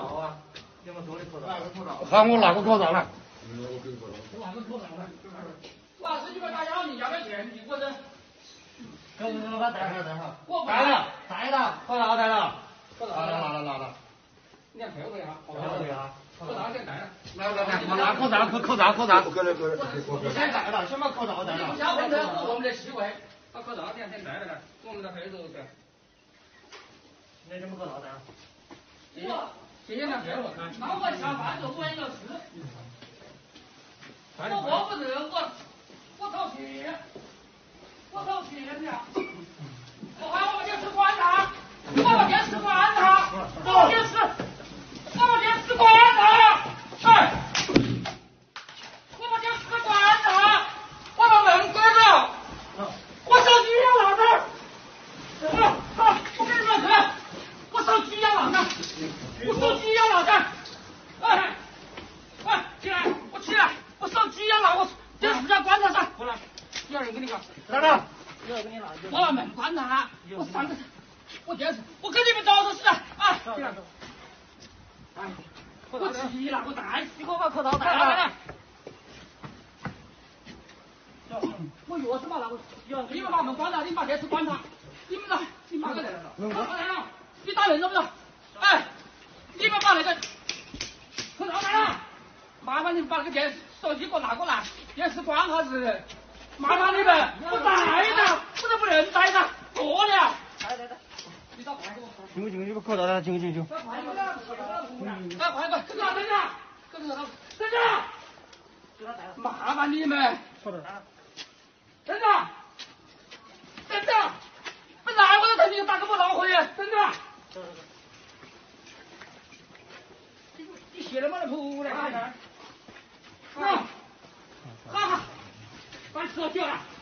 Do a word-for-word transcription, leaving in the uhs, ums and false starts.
罩啊？你们说的口罩？哪个口罩？ 喊我拿个口罩来。 我拿个口罩来。老师，你们大家你要不要钱？你过来。 给我们老板带上带上。 我带了带了，口罩带了。 口罩拿了拿了拿了。 你看配合一下。 配合一下。 口罩先带了。 来来来，我拿口罩，口口罩口罩。 过来过来。 你先带了，先把口罩带了。 小朋友，我们的习惯，把口罩先先带来了，我们的配合噻。 你什么口罩带了？ 我谢谢两位，那我下班就我也要吃。我饿不热，我我掏钱，我掏钱呀！我喊我把电视关上，我把电视关上，我把电视，我把电视关上，哎，我把电视关上，我把门关上，我手机要拿着，好，好，我给你们看，我手机要拿着，我手机要拿着，哎，哎，起来，我起来，我手机要拿，我电视要关上噻，过来，第二人给你个， 来了。 我把门关上，我上个，我电视，我跟你们找着是的，啊，起来，哎，我急了，我带，你给我把口罩戴了。我钥匙嘛拿过去，你们把门关上，你把电视关上，你们来，你们个人，你打人了不有？哎，你们把那个口罩戴了，麻烦你们把那个电视手机给我拿过来，电视关下子，麻烦你们，我带着，我都不能带着，过了。来来来，你找快给我。 进不进去？把口罩戴，进不进去？ 快快快！快快快！跟着跟着跟着跟着！麻烦你们。 好的。 等着，等着，本来我都等你打个不恼火的，等着。你你写了嘛？那铺来看看。好，好好，把车掉了。